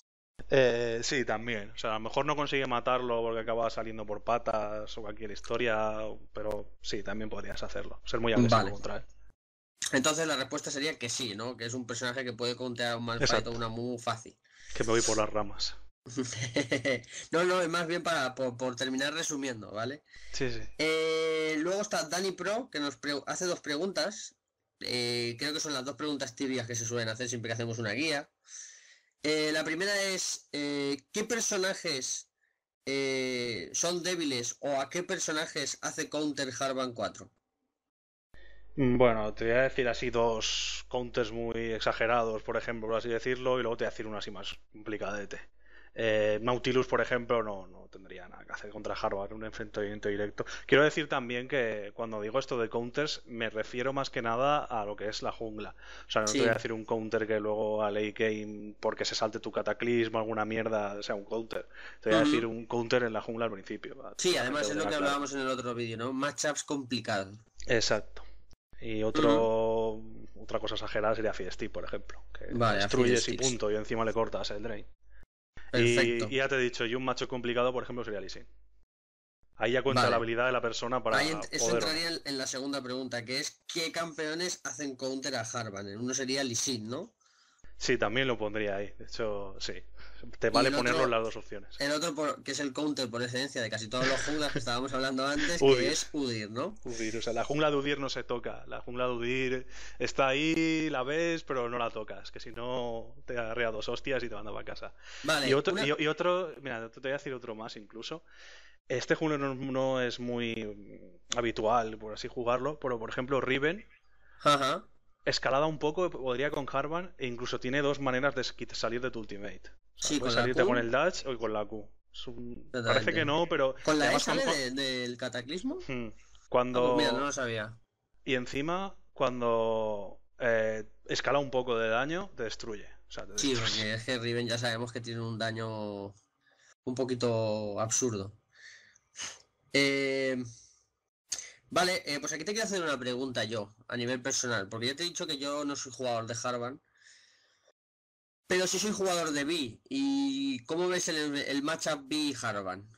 Sí, también. O sea, a lo mejor no consigue matarlo porque acaba saliendo por patas o cualquier historia, pero sí, también podrías hacerlo. Ser muy agresivo contra él. Entonces la respuesta sería que sí, ¿no? Que es un personaje que puede contear a un Malphite o una Mumu fácil. Que me voy por las ramas. No, es más bien por terminar resumiendo, ¿vale? Sí. Luego está Dani Pro, que nos hace dos preguntas. Creo que son las dos preguntas tibias que se suelen hacer siempre que hacemos una guía. La primera es, ¿qué personajes son débiles o a qué personajes hace counter Harvan 4? Bueno, te voy a decir así dos counters muy exagerados, por ejemplo, por así decirlo, y luego te voy a decir uno así más complicadete. Nautilus, por ejemplo, no tendría nada que hacer contra Harvan en un enfrentamiento directo. Quiero decir también que cuando digo esto de counters, me refiero más que nada a lo que es la jungla. O sea, no te voy a decir un counter que luego a late game, porque se salte tu cataclismo, alguna mierda, sea un counter. Te voy a decir un counter en la jungla al principio. Sí, además es lo que hablábamos en el otro vídeo, ¿no? Matchups complicados. Exacto. Y otra cosa exagerada sería Fidestick, por ejemplo. Que destruyes y punto, y encima le cortas el drain. Y ya te he dicho, y un macho complicado, por ejemplo, sería Lee Sin. Ahí ya cuenta la habilidad de la persona para eso entraría en la segunda pregunta, que es ¿qué campeones hacen counter a Harvan? Uno sería Lee Sin, ¿no? Sí, también lo pondría ahí. De hecho, sí. Te vale ponerlo en las dos opciones. El otro, que es el counter por excelencia de casi todos los junglas que estábamos hablando antes, que es Udyr, ¿no? Udyr, o sea, la jungla de Udyr no se toca. La jungla de Udyr está ahí, la ves, pero no la tocas. Que si no, te agarrea dos hostias y te manda para casa. Vale. Y otro, mira, te voy a decir otro más incluso. Este jungler no es muy habitual, por así jugarlo, pero por ejemplo, Riven. Ajá. Escalada un poco, podría con Harvan, e incluso tiene dos maneras de salir de tu ultimate. O sea, puedes salirte con el dash o con la Q. Parece que no, pero... ¿Con la E sale del cataclismo? Cuando... Mira, no lo sabía. Y encima, cuando escala un poco de daño, te destruye. O sea, Sí, porque es que Riven ya sabemos que tiene un daño un poquito absurdo. Vale, pues aquí te quiero hacer una pregunta yo, a nivel personal, porque ya te he dicho que yo no soy jugador de Harvan, pero sí soy jugador de Vi. ¿Y cómo ves el matchup Vi Harvan?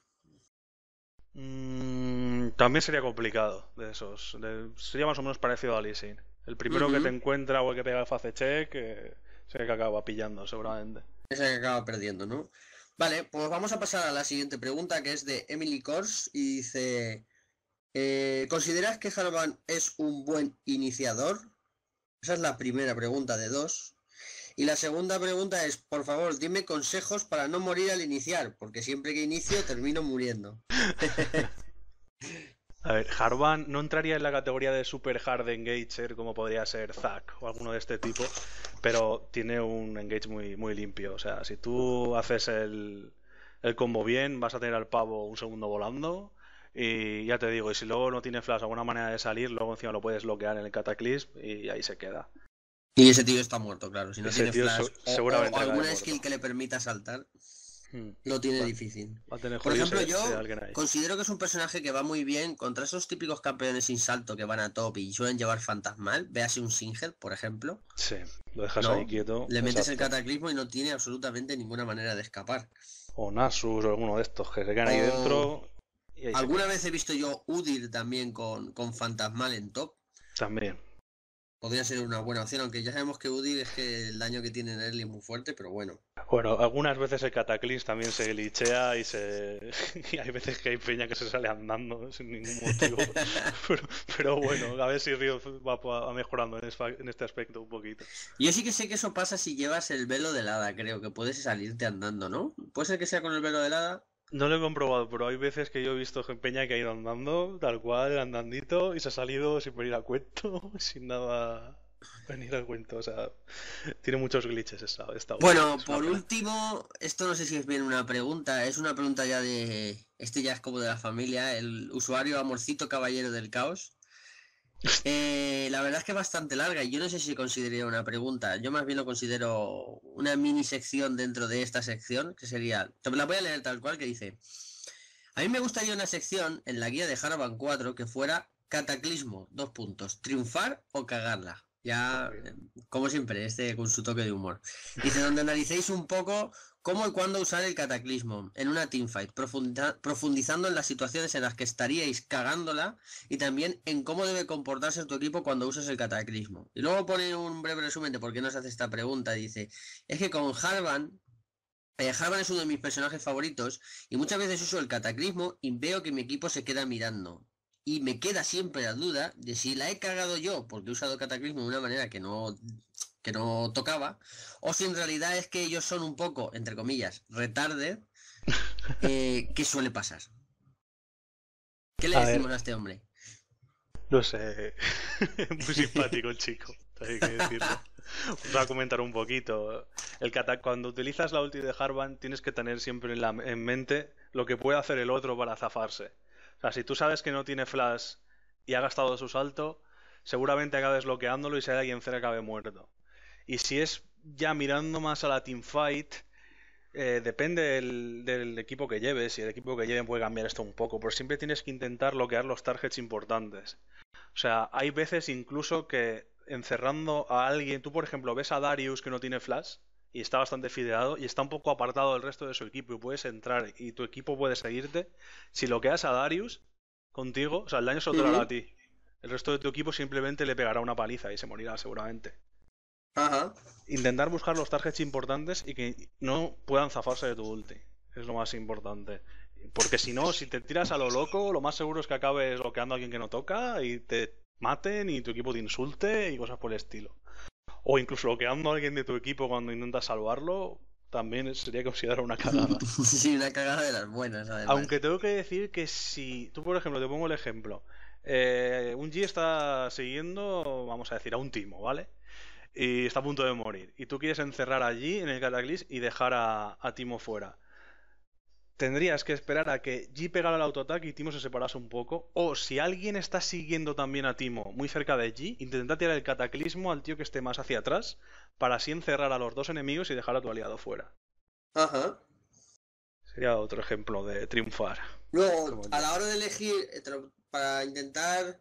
También sería complicado de esos. Sería más o menos parecido a Lee Sin. El primero que te encuentra o el que pega el face check, sería que acaba pillando, seguramente. Ese que acaba perdiendo, ¿no? Vale, pues vamos a pasar a la siguiente pregunta, que es de Emily Kors, y dice... ¿consideras que Harvan es un buen iniciador? Esa es la primera pregunta de dos. Y la segunda pregunta es, por favor, dime consejos para no morir al iniciar, porque siempre que inicio termino muriendo. A ver, Harvan no entraría en la categoría de super hard engager como podría ser Zac o alguno de este tipo, pero tiene un engage muy limpio. O sea, si tú haces el combo bien, vas a tener al pavo un segundo volando. Y ya te digo, y si luego no tiene flash alguna manera de salir, luego encima lo puedes bloquear en el cataclism y ahí se queda. Y ese tío está muerto, claro. Si no ese tiene flash seguramente o alguna skill que le permita saltar, lo tiene difícil. Va a tener Por ejemplo, yo considero que es un personaje que va muy bien contra esos típicos campeones sin salto que van a top y suelen llevar fantasmal. Véase un Singer, por ejemplo. Sí, lo dejas ahí quieto. Le metes el cataclismo y no tiene absolutamente ninguna manera de escapar. O Nasus o alguno de estos que se quedan ahí dentro. Alguna vez he visto yo Udyr también con fantasmal en top. También. Podría ser una buena opción, aunque ya sabemos que Udil es que el daño que tiene en early es muy fuerte, pero bueno. Bueno, algunas veces el Cataclysm también se glitchea y hay veces que hay peña que se sale andando sin ningún motivo. pero bueno, a ver si Río va mejorando en este aspecto un poquito. Yo sí que sé que eso pasa si llevas el velo del hada, creo que puedes salirte andando, ¿no? ¿Puede ser que sea con el velo del hada? No lo he comprobado, pero hay veces que yo he visto peña que ha ido andando, tal cual, andandito, y se ha salido sin venir a cuento, sin nada venir a cuento. O sea, tiene muchos glitches esta Bueno, es una por pena. último, esto no sé si es bien una pregunta, es una pregunta ya de... Este ya es como de la familia, el usuario Amorcito Caballero del Caos. La verdad es que es bastante larga y yo no sé si consideraría una pregunta. Yo más bien lo considero una mini sección dentro de esta sección, que sería... Te la voy a leer tal cual, que dice... A mí me gustaría una sección en la guía de Haraban 4 que fuera Cataclismo, 2 puntos, triunfar o cagarla. Ya, como siempre, con su toque de humor. Dice, donde analicéis un poco cómo y cuándo usar el cataclismo en una teamfight, profundizando en las situaciones en las que estaríais cagándola y también en cómo debe comportarse tu equipo cuando uses el cataclismo. Y luego pone un breve resumen de por qué nos hace esta pregunta. Dice, es que con Harvan es uno de mis personajes favoritos y muchas veces uso el cataclismo y veo que mi equipo se queda mirando. Y me queda siempre la duda de si la he cagado yo porque he usado cataclismo de una manera que no tocaba, o si en realidad es que ellos son un poco, entre comillas, retarded, ¿qué suele pasar? ¿Qué le A decimos ver, a este hombre? no sé, muy simpático el chico, hay que decirlo. Os voy a comentar un poquito. Cuando utilizas la ulti de Harvan tienes que tener siempre en mente lo que puede hacer el otro para zafarse. O sea, si tú sabes que no tiene flash y ha gastado su salto, seguramente acabes bloqueándolo y si hay alguien cerca acabe muerto. Y si es ya mirando más a la teamfight, depende del equipo que lleves. Y el equipo que lleven puede cambiar esto un poco, pero siempre tienes que intentar bloquear los targets importantes. O sea, hay veces incluso que encerrando a alguien, tú por ejemplo ves a Darius que no tiene flash y está bastante fideado y está un poco apartado del resto de su equipo y puedes entrar y tu equipo puede seguirte. Si bloqueas a Darius contigo, o sea, el daño se lo dará a ti. El resto de tu equipo simplemente le pegará una paliza y se morirá seguramente. Ajá. Intentar buscar los targets importantes y que no puedan zafarse de tu ulti. Es lo más importante. Porque si no, si te tiras a lo loco, lo más seguro es que acabes bloqueando a alguien que no toca y te maten y tu equipo te insulte y cosas por el estilo. O incluso bloqueando a alguien de tu equipo cuando intentas salvarlo, también sería considerado una cagada. Sí, una cagada de las buenas, además. Aunque tengo que decir que si tú, por ejemplo, te pongo el ejemplo, un G está siguiendo, vamos a decir, a un Timo, ¿vale? Y está a punto de morir. Y tú quieres encerrar allí en el Cataclysm y dejar a Timo fuera. Tendrías que esperar a que G pegara el autoataque y Timo se separase un poco. O si alguien está siguiendo también a Timo muy cerca de G, intenta tirar el cataclismo al tío que esté más hacia atrás para así encerrar a los dos enemigos y dejar a tu aliado fuera. Ajá. Sería otro ejemplo de triunfar. Luego, a la hora de elegir, para intentar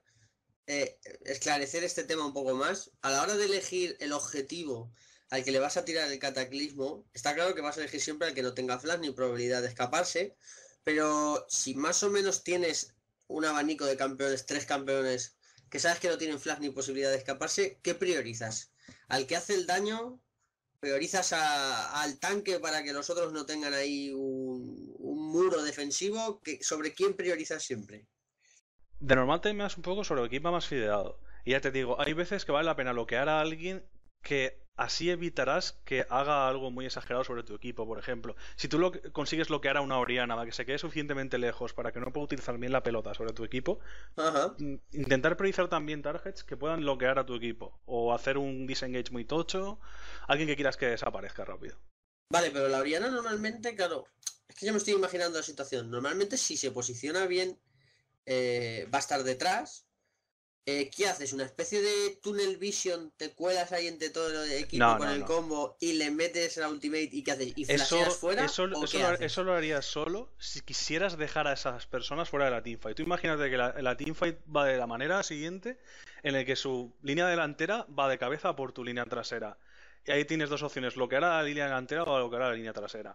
esclarecer este tema un poco más, a la hora de elegir el objetivo al que le vas a tirar el cataclismo, está claro que vas a elegir siempre al que no tenga flash ni probabilidad de escaparse, pero si más o menos tienes un abanico de campeones, 3 campeones, que sabes que no tienen flash ni posibilidad de escaparse, ¿qué priorizas? ¿Al que hace el daño? ¿Priorizas al tanque para que los otros no tengan ahí un muro defensivo? ¿Sobre quién priorizas siempre? De normal te das un poco sobre el equipo más fideado. Y ya te digo, hay veces que vale la pena bloquear a alguien que así evitarás que haga algo muy exagerado sobre tu equipo, por ejemplo. Si tú consigues bloquear a una Oriana para que se quede suficientemente lejos para que no pueda utilizar bien la pelota sobre tu equipo, Ajá. intentar priorizar también targets que puedan bloquear a tu equipo. O hacer un disengage muy tocho, alguien que quieras que desaparezca rápido. Vale, pero la Oriana normalmente, claro, es que ya me estoy imaginando la situación. Normalmente si se posiciona bien, va a estar detrás. ¿Qué haces? ¿Una especie de tunnel vision? ¿Te cuelas ahí entre todo el equipo con el combo y le metes la ultimate y qué haces? ¿Y flasheas fuera? Eso lo harías solo si quisieras dejar a esas personas fuera de la teamfight. Tú imagínate que la teamfight va de la manera siguiente, en el que su línea delantera va de cabeza por tu línea trasera. Y ahí tienes dos opciones, bloquear a la línea delantera o bloquear a la línea trasera.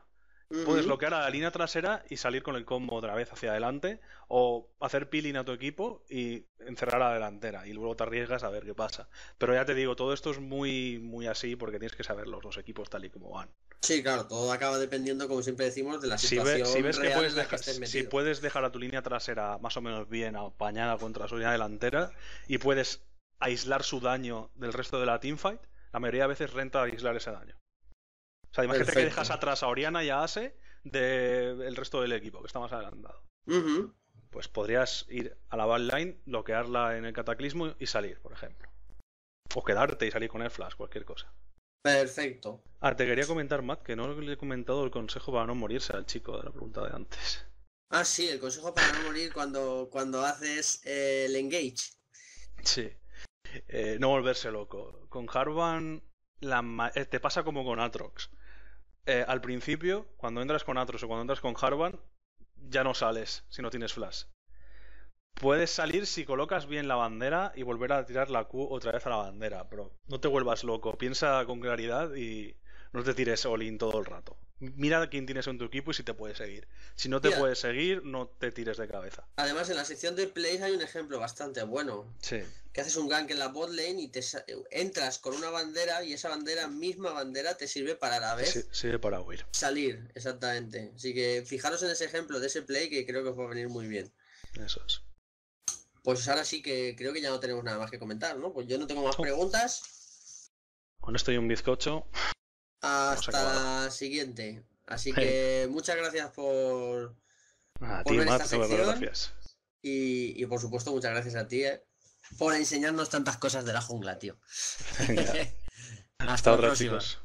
Puedes bloquear a la línea trasera y salir con el combo otra vez hacia adelante, o hacer peeling a tu equipo y encerrar a la delantera, y luego te arriesgas a ver qué pasa. Pero ya te digo, todo esto es muy, muy así porque tienes que saber los equipos tal y como van. Sí, claro, todo acaba dependiendo, como siempre decimos, de la Si situación ves que real puedes en la que dejar, estés si metido. puedes dejar a tu línea trasera más o menos bien apañada contra su línea delantera y puedes aislar su daño del resto de la teamfight, la mayoría de veces renta aislar ese daño. O sea, imagínate que Perfecto. dejas atrás a Oriana y a Ase del resto del equipo, que está más adelantado. Ujú. Pues podrías ir a la backline, bloquearla en el cataclismo y salir, por ejemplo. O quedarte y salir con el flash, cualquier cosa. Perfecto. Ah, te quería comentar, Matt, que no le he comentado el consejo para no morirse al chico de la pregunta de antes. Ah, sí, el consejo para no morir cuando haces el engage. Sí. No volverse loco. Con Harvan te pasa como con Atrox. Al principio, cuando entras con Atrox o cuando entras con Harvan, ya no sales si no tienes flash. Puedes salir si colocas bien la bandera y volver a tirar la Q otra vez a la bandera, pero no te vuelvas loco. Piensa con claridad y no te tires all-in todo el rato. Mira quién tienes en tu equipo y si te puede seguir. Si no te Mira, puede seguir, no te tires de cabeza. además en la sección de plays hay un ejemplo bastante bueno. Sí. Que haces un gank en la bot lane y entras con una bandera y esa misma bandera, te sirve para a la vez Sirve para huir. salir, exactamente. Así que fijaros en ese ejemplo de ese play que creo que os va a venir muy bien. Eso es. Pues ahora sí que creo que ya no tenemos nada más que comentar, ¿no? Pues yo no tengo más No. preguntas. Con esto y un bizcocho. Hasta la siguiente. Así que muchas gracias por A por ti, ver Matt, esta muchas sección. gracias. Y por supuesto muchas gracias a ti por enseñarnos tantas cosas de la jungla, tío. Venga. Hasta Hasta la otra, próxima. chicos.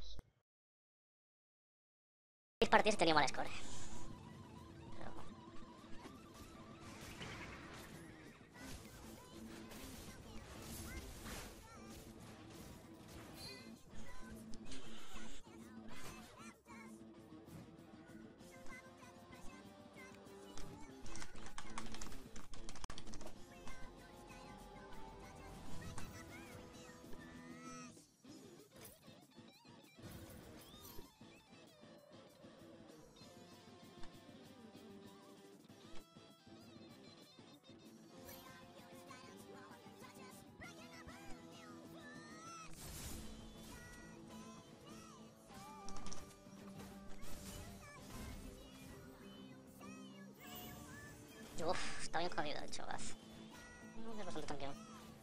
6 partidas y tenía mal score. Uf, está bien jodido el chaval. Es bastante tranquilo.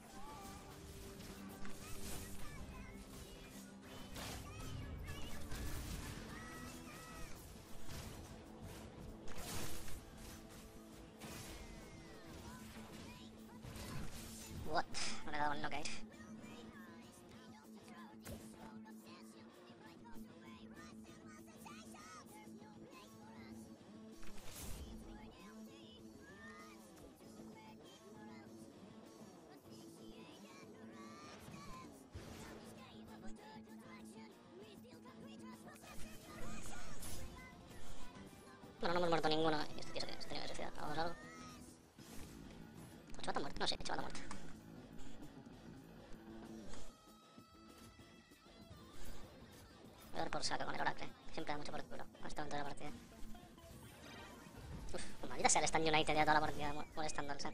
What? No le he dado el knockout. Bueno, no hemos muerto ninguno. Y este tío se tenía que suicidar. Vamos a algo. ¿El chaval está muerto? No sé, el chaval está muerto. Voy a dar por saco con el Oracle. Siempre da mucho por culo a este momento de la partida. Uf, pues maldita sea el Stand United ya toda la partida molestando al Sam.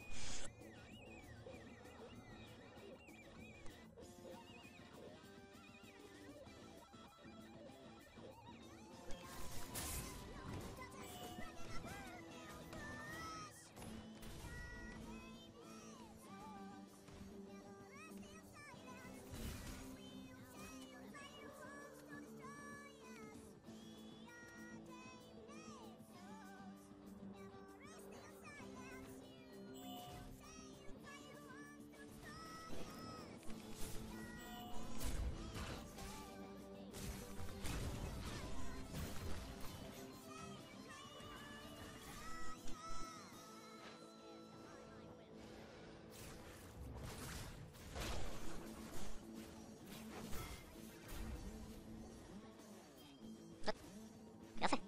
¿Qué hace?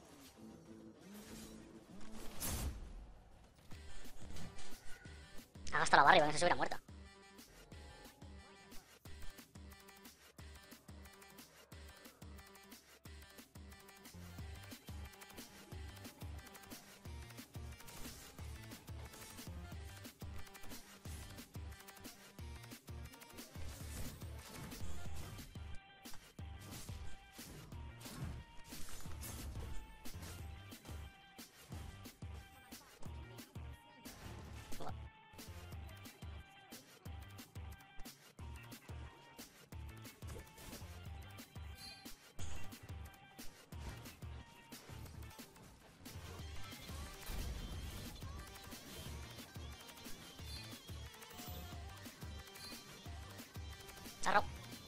Ha gastado la barra y con eso se hubiera muerto. Charro.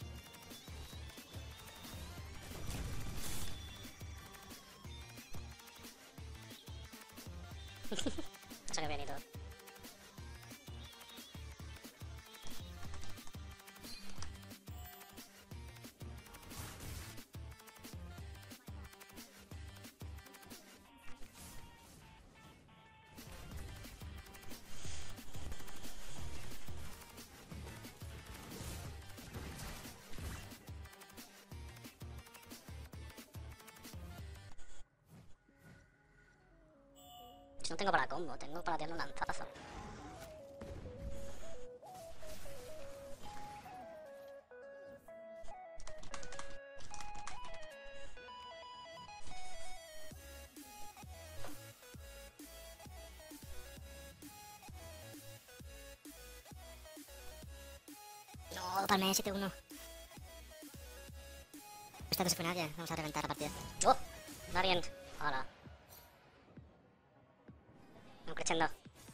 Eso que bien y todo. Si no tengo para combo, tengo para tirarle un lanzazo. No, palmé 7-1. Esta no se fue nadie, vamos a reventar la partida. ¡Oh! Darien. Ahora. No crescendo.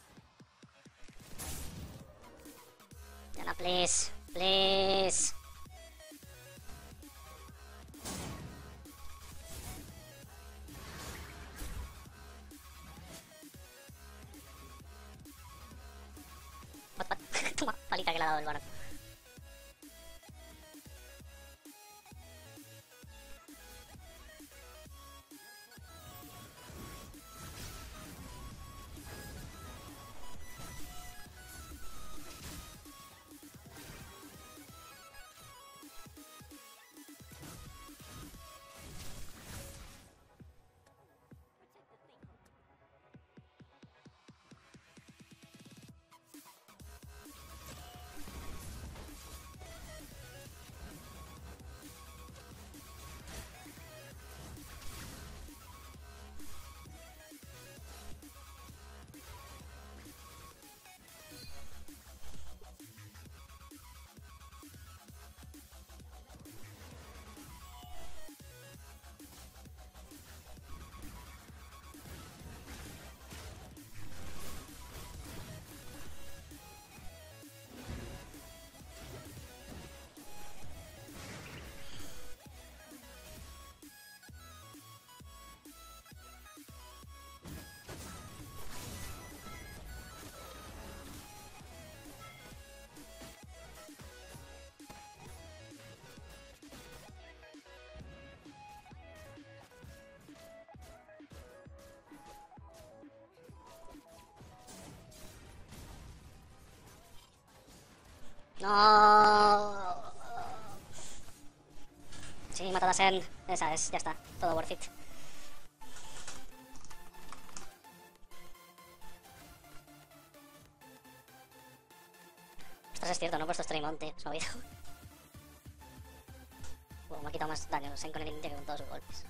Yana, please. Please. What? Toma, palita que le ha dado el varón. No. Sí, matada a Sen. Esa es, ya está. Todo worth it. Ostras, es cierto, no he puesto Straymonte. Se me ha olvidado. Me ha quitado más daño Sen con el India que con todos sus golpes.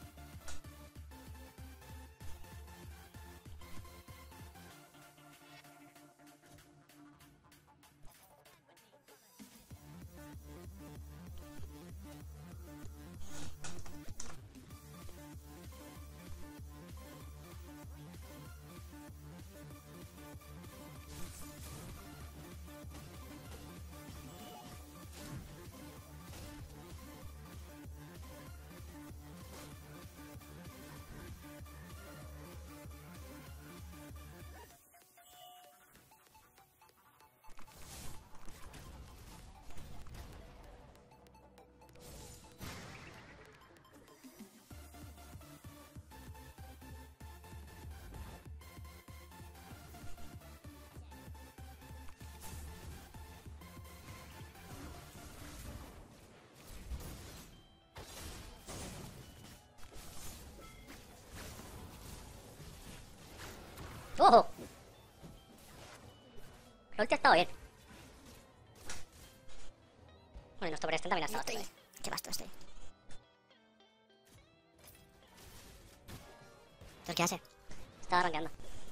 ¡Ojo! La ulti ha estado bien. Bueno, y nuestro Bresten también ha estado bastante bien. Qué vasto estoy. ¿Pero qué hace? Está arranqueando.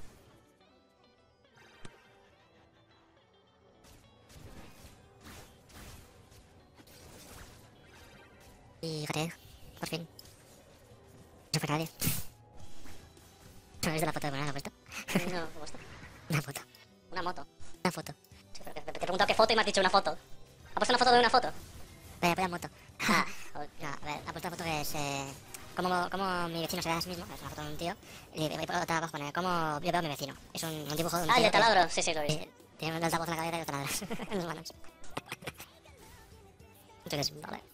Y gateé, por fin. No fue nadie. ¿No es de la foto de Morana, ha puesto? No, ¿cómo está? Una foto. Una moto. Una foto. Sí, pero te he preguntado qué foto y me has dicho una foto. ¿Ha puesto una foto de una foto? Voy a moto. Ah, no, a ver, ha puesto una foto que es... cómo mi vecino se ve a sí mismo, es una foto de un tío, y por otra abajo pone cómo yo veo a mi vecino. Es un dibujo de un tío. el de taladro, sí, lo vi. Tiene un altavoz en la cabeza y dos taladros en las manos. Entonces, vale.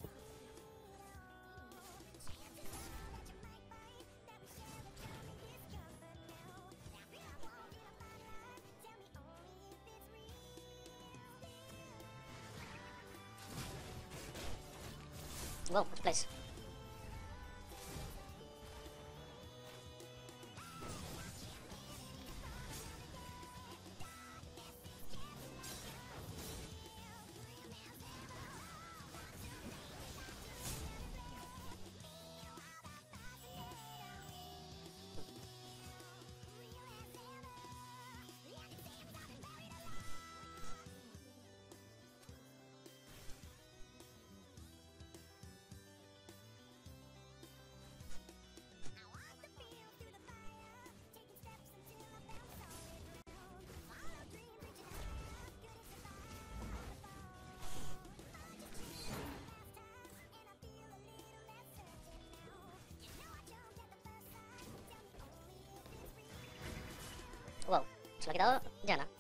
Wow, place. Wow, se lo ha quitado Yana.